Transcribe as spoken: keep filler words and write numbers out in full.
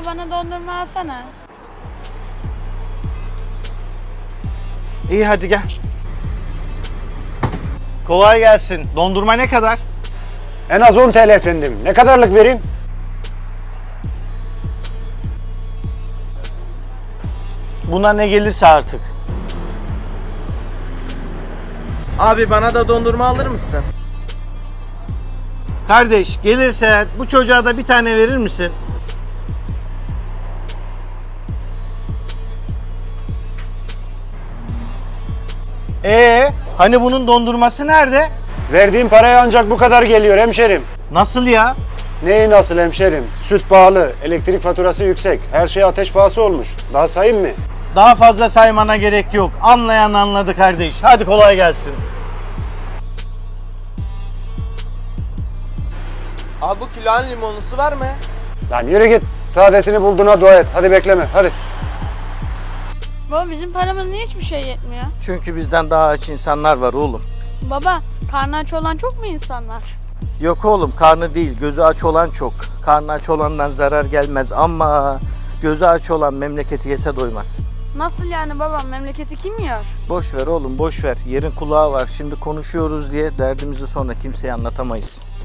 bana dondurma alsana. İyi hadi gel. Kolay gelsin. Dondurma ne kadar? En az on T L efendim. Ne kadarlık vereyim? Buna ne gelirse artık. Abi bana da dondurma alır mısın? Kardeş gelirse bu çocuğa da bir tane verir misin? Ee, hani bunun dondurması nerede? Verdiğim paraya ancak bu kadar geliyor hemşerim. Nasıl ya? Neyi nasıl hemşerim? Süt pahalı, elektrik faturası yüksek. Her şey ateş pahası olmuş. Daha sayayım mı? Daha fazla saymana gerek yok. Anlayan anladı kardeş. Hadi kolay gelsin. Abi bu külahın limonlusu var mı? Lan yürü git. Sadesini bulduğuna dua et. Hadi bekleme. Hadi. Baba bizim paramız niye hiçbir şey yetmiyor? Çünkü bizden daha aç insanlar var oğlum. Baba karnı aç olan çok mu insanlar? Yok oğlum, karnı değil, gözü aç olan çok. Karnı aç olandan zarar gelmez ama gözü aç olan memleketi yese doymaz. Nasıl yani babam, memleketi kim yiyor? Boş ver oğlum, boş ver. Yerin kulağı var. Şimdi konuşuyoruz diye derdimizi sonra kimseye anlatamayız.